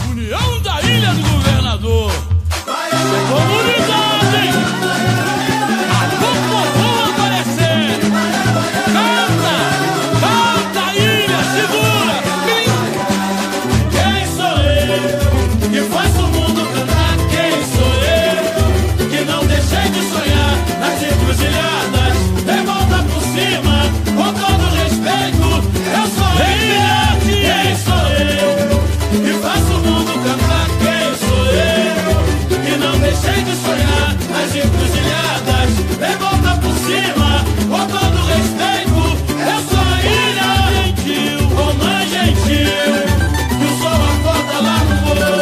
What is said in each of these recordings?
União da Ilha do Governador. Comunidade, alô povo aparecer. Canta, canta, ilha, segura. Quem sou eu que faço o mundo cantar? Quem sou eu que não deixei de sonhar nas encruzilhadas? Revolta por cima, com todo respeito. Eu sou ilha. Quem sou eu que faço o mundo cantar? Quem sou eu que não deixei de sonhar nas encruzilhadas? Revolta por cima, com todo respeito. Eu sou a ilha gentil, ô mãe gentil, que o sol acorda lá no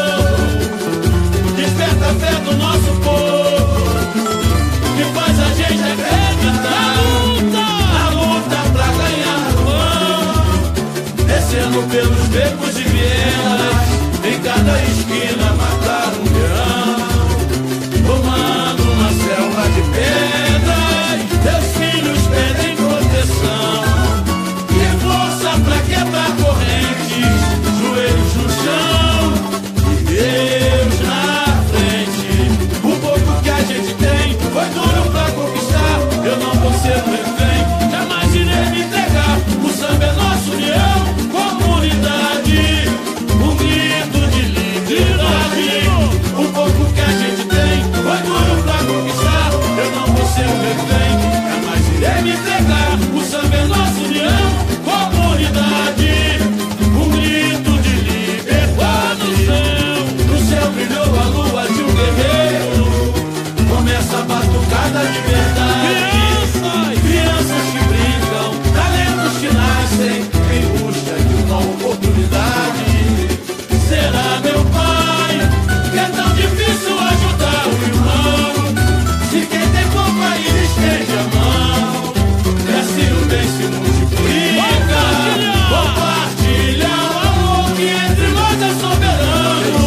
morro, desperta a fé do nosso povo, que faz a gente acreditar na luta pra ganhar o pão, descendo pelos becos e vielas, em cada esquina matar um leão, tomando uma selva de pedras. Teus filhos pedem proteção e força pra quebrar correntes, joelhos no chão e Deus na frente. O pouco que a gente tem foi duro pra conquistar. Eu não vou ser um refém, jamais irei me entregar. O samba é nossa união, comunidade, um grito de liberdade. O pouco que a gente tem foi duro pra conquistar. Eu não vou ser um refém, jamais irei me entregar. O samba é nossa união, comunidade, um grito de liberdade. No céu brilhou a lua de um guerreiro, começa a batucada de verdade. Crianças que brincam, talentos que nascem em busca de uma oportunidade. Será meu pai que é tão difícil ajudar o irmão? Se quem tem companhia estende a mão, e assim o bem se multiplica. Compartilha o amor que entre nós é soberano.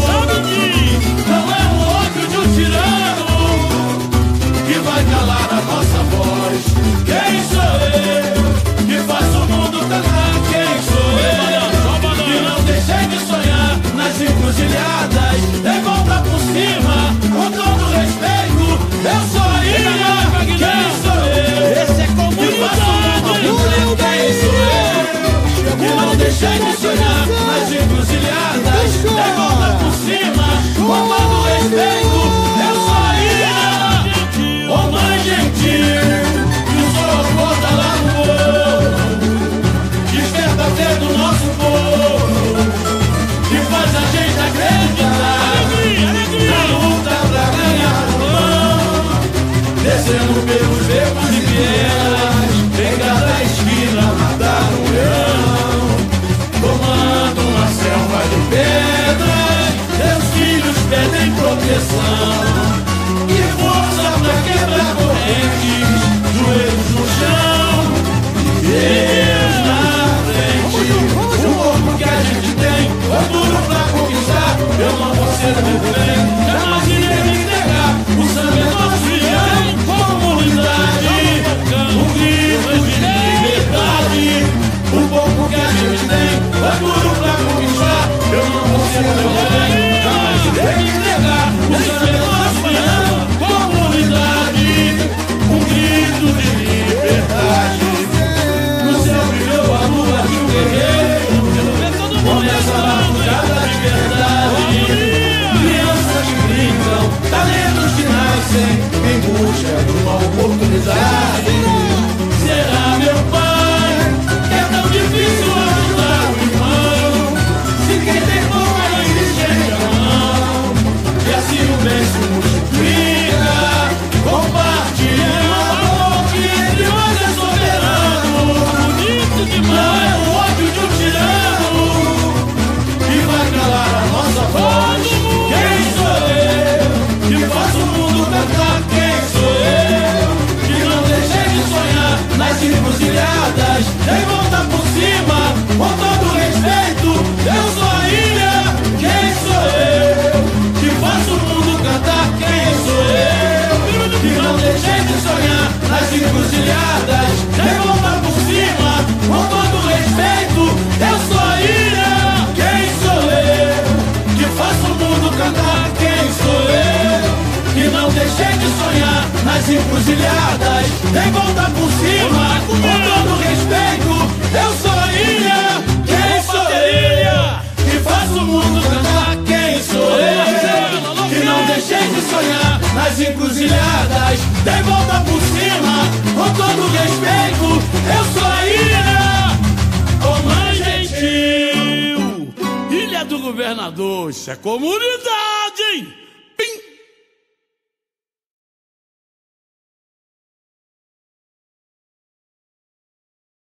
Não é o ódio de um tirano que vai calar a nossa voz. Quem sou eu que faço o mundo cantar? Quem sou eu que não deixei de sonhar nas encruzilhadas? Revolta por cima, com todo respeito. Eu sou a ilha. Quem sou eu que faço o mundo cantar? Quem sou eu que não deixei de sonhar nas encruzilhadas? Revolta por cima, com todo respeito. Eu sou a ilha, ô mãe gentil, que o sol acorda lá no morro, desperta a fé do nosso povo, que faz a gente acreditar na luta pra ganhar o pão, descendo pelos becos e vielas, em cada esquina matar um leão, tomando uma selva de pedras. Teus filhos pedem proteção e força pra quebrar correntes, joelhos no chão e Deus na frente. O corpo que a gente tem é duro pra conquistar. Eu não vou ser refém, jamais irei me entregar. O samba é nosso união, comunidade. encruzilhadas, tem volta por cima, com todo respeito. Eu sou a ilha, quem sou eu? Que faço o mundo cantar, quem sou eu? Que não deixei de sonhar nas encruzilhadas, tem volta por cima, com todo respeito. Eu sou a ilha, ô mãe gentil, Ilha do Governador, isso é comunidade, hein?